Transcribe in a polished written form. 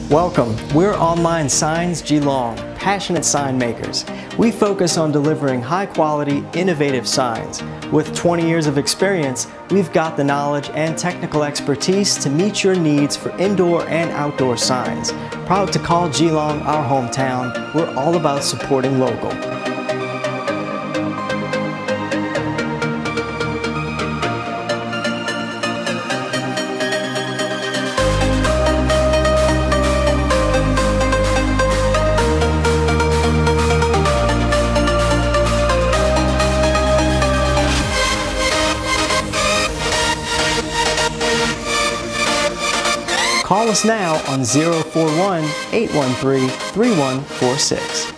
Welcome. We're Online Signs Geelong, passionate sign makers. We focus on delivering high-quality, innovative signs. With 20 years of experience, we've got the knowledge and technical expertise to meet your needs for indoor and outdoor signs. Proud to call Geelong our hometown. We're all about supporting local. Call us now on 041-813-3146.